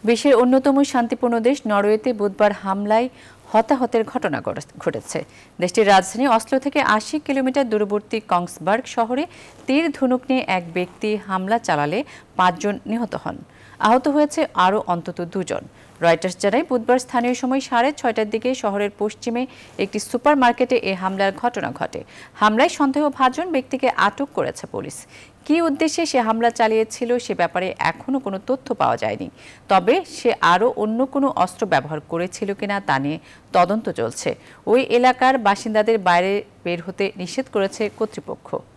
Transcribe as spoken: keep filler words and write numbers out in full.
বিশ্বের অন্যতম শান্তিপূর্ণ দেশ নরওয়েতে বুধবার হামলায় হতাহতের ঘটনা ঘটেছে। দেশটির রাজধানী অসলো থেকে আশি কিলোমিটার দূরবর্তী কংসবার্গ শহরে তীর ধনুক নিয়ে এক ব্যক্তি হামলা চালালে পাঁচজন নিহত হন। আহত হয়েছে আরও অন্তত দুজন। রয়টার্স জানায় বুধবার স্থানীয় সময় সাড়ে ছয়টার দিকে শহরের পশ্চিমে একটি সুপার মার্কেটে এ হামলার ঘটনা ঘটে। হামলায় সন্দেহভাজন ব্যক্তিকে আটক করেছে পুলিশ। কী উদ্দেশ্যে সে হামলা চালিয়েছিল সে ব্যাপারে এখনও কোনো তথ্য পাওয়া যায়নি। তবে সে আরও অন্য কোনো অস্ত্র ব্যবহার করেছিল কিনা তা নিয়ে তদন্ত চলছে। ওই এলাকার বাসিন্দাদের বাইরে বের হতে নিষেধ করেছে কর্তৃপক্ষ।